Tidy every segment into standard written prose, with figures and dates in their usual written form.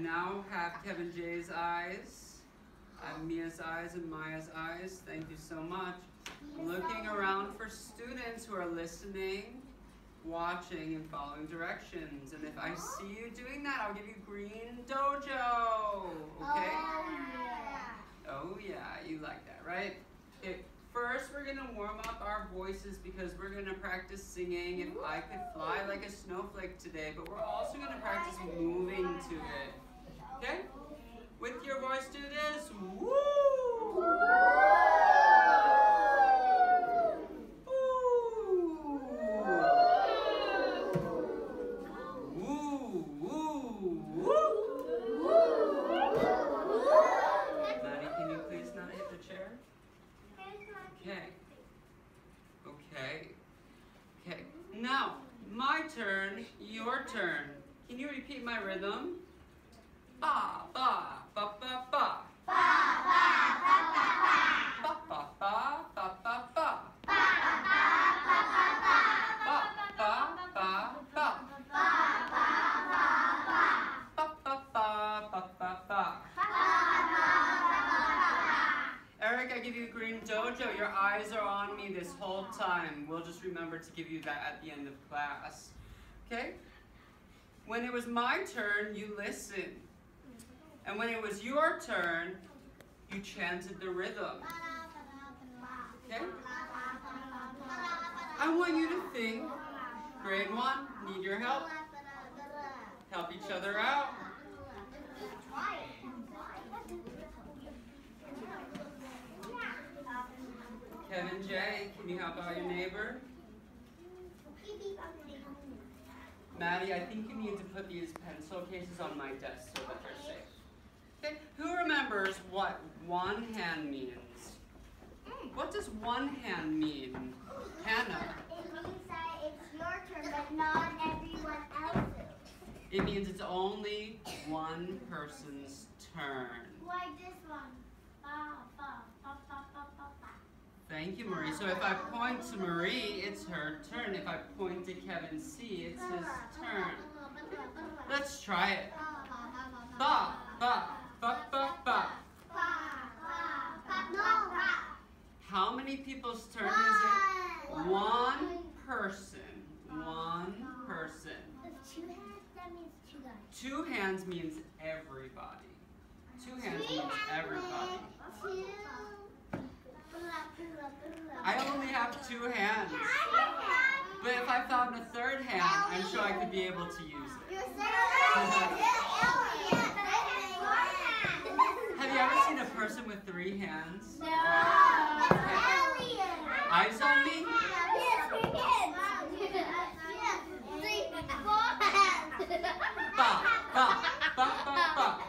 now have Kevin J's eyes. I have Mia's eyes and Maya's eyes. Thank you so much. Looking around for students who are listening, watching, and following directions. And if I see you doing that, I'll give you green dojo. Okay? Oh yeah, you like that, right? Okay, first we're gonna warm up our voices because we're gonna practice singing If I Could Fly Like a Snowflake today, but we're also gonna practice moving to it. Okay? With your voice, do this. Woo! Okay. Now, my turn, your turn. Can you repeat my rhythm? Ba, ba, ba, ba, ba. Ba, ba, ba, ba, ba. Ba, ba, ba, ba, ba, ba. Ba, ba, ba, ba, ba, ba. Ba, ba, ba, ba. Ba, ba, ba, ba, ba. Eric, I give you green dojo. Your eyes are on me this whole time. We'll just remember to give you that at the end of class. Okay? When it was my turn, you listened. And when it was your turn, you chanted the rhythm. Okay? I want you to think, grade 1, need your help? Help each other out. Kevin J, can you help out your neighbor? Maddie, I think you need to put these pencil cases on my desk so that they're safe. Okay, who remembers what one hand means? What does one hand mean? Hannah. It means that it's your turn, but not everyone else's. It means it's only one person's turn. Like this one. Ba, ba, ba, ba, ba, ba, ba. Thank you, Marie. So if I point to Marie, it's her turn. If I point to Kevin C, it's his turn. Let's try it. Ba, ba, ba, ba, ba. How many people's turn is it? One person. One person. Two hands, that means two guys. Two hands means everybody. Two hands means everybody. I only have two hands. But if I found a third hand, I'm sure I could be able to use it. Have you ever seen a person with 3 hands? No. Eyes on me? Ba, ba, ba, ba, ba.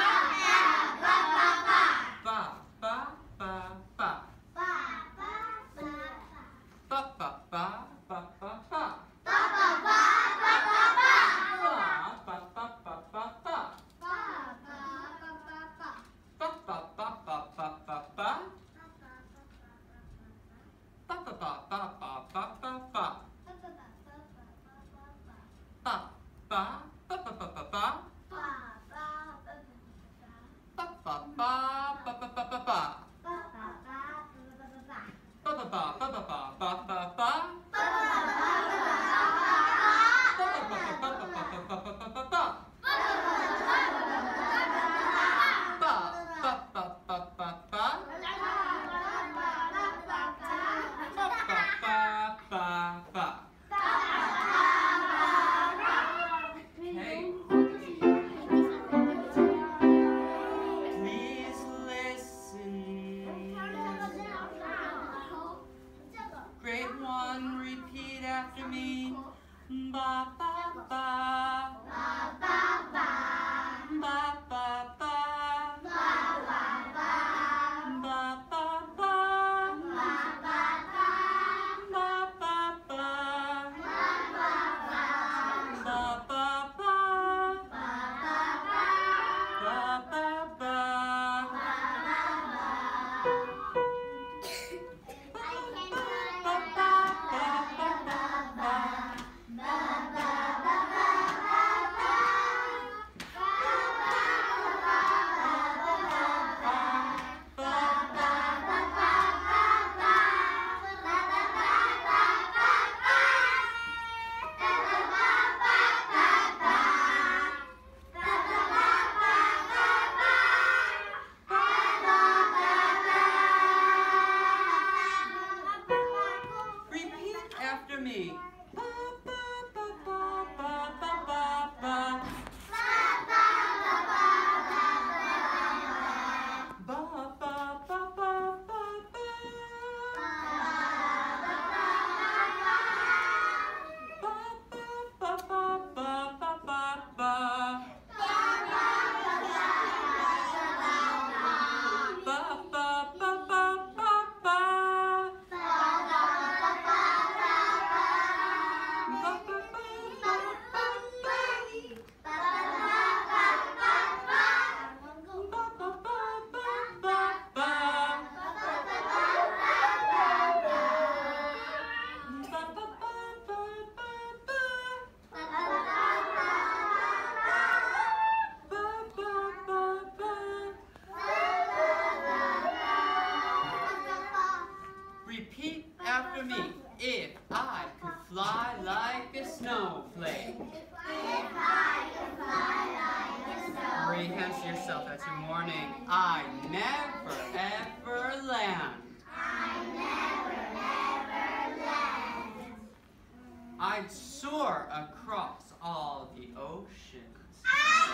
Ba, ba, ba, ba. Ba, ba, ba, ba, ba, ba. a snowflake. If I could fly like a snowflake. Raise hands to yourself as you're mourning. I never ever land. I never ever land. I'd soar across all the oceans. I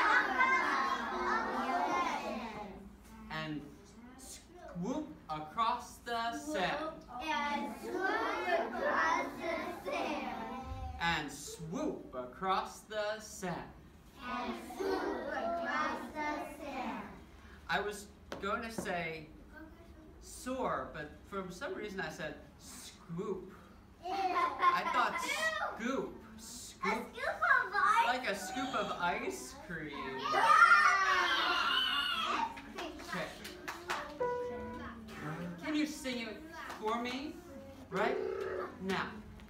soar across the ocean. And swoop across the sand. And swoop across the sand. And swoop across the sand. And swoop across the sand. I was going to say soar, but for some reason I said scoop. I thought scoop. A Scoop. scoop of ice. Like a scoop of ice cream. Okay. Can you sing it for me? Right now.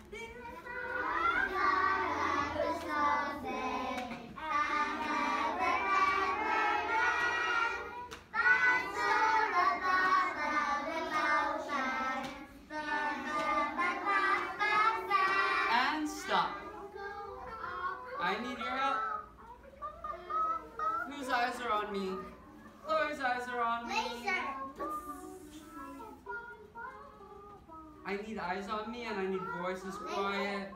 And stop. I need your help. Whose eyes are on me? Chloe's eyes are on me. I need eyes on me and I need voices quiet.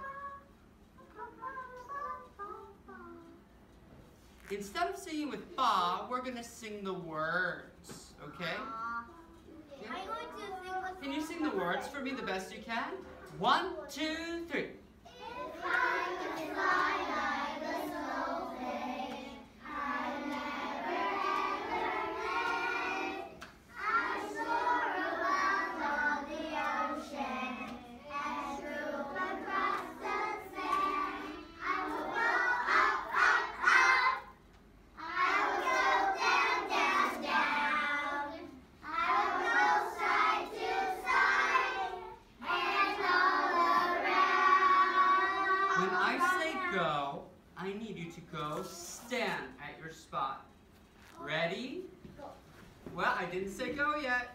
Instead of singing with ba, we're going to sing the words, okay? I'm going to sing with. Can you sing the words for me the best you can? 1, 2, 3. If I could fly like a snowflake, I'd never ever land. I'd soar above all the ocean and swoop across the sand. I will go up, up, up. I will go down, down, down. I will go side to side and all around. When I say go, I need you to go stand at your spot. Ready? Well, I didn't say go yet.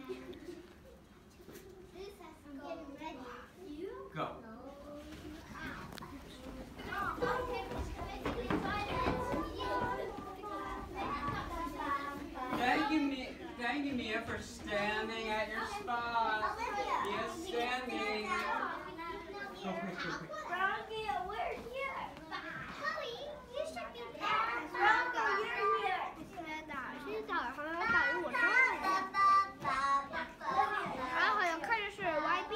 I'm getting ready. You? Go. Thank you, Mia, for standing at your spot. Mia's standing. Go quick, go quick. We're here. Chloe, you should be there. Bronco, you're here. 现在好像打入我上来，然后好像看着是 YB。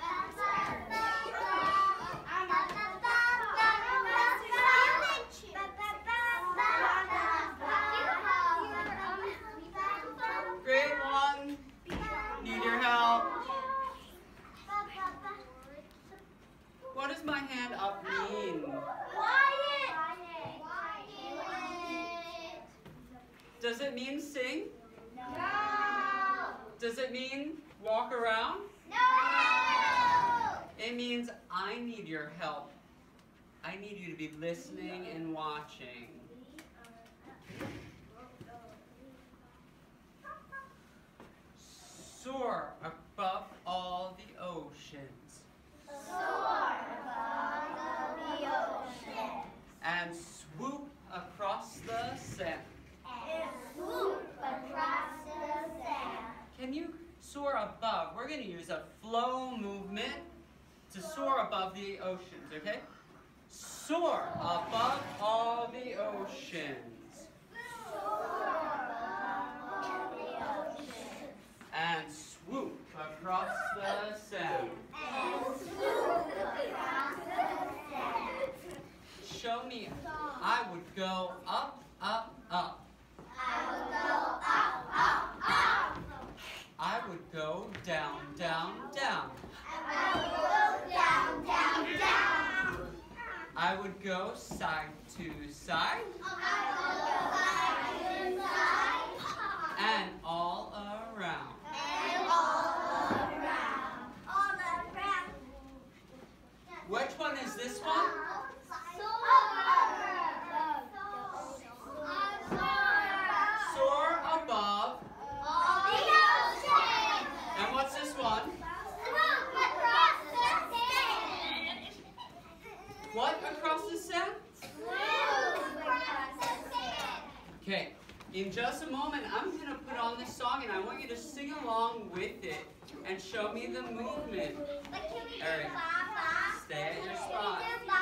Grade 1. Need your help. What does my hand up mean? Does it mean sing? No. Does it mean walk around? No. It means I need your help. I need you to be listening and watching. Soar above all the oceans. Soar above the ocean. And swoop across the sand. And swoop across the sand. Can you soar above? We're going to use a flow movement to soar above the oceans, okay? Soar above all the oceans. Soar above all the ocean. And swoop across the sand. And swoop across the sand. Show me. I would go up, up, up. I will go up, up, up. I would go down, down, down. I will go down, down, down. I would go side to side I will go side to side. and all around. And all around. All around. Which one is this one? Soar above. And what's this one? What across the sand? Okay, in just a moment, I'm going to put on this song and I want you to sing along with it and show me the movement. Alright, stay at your spot.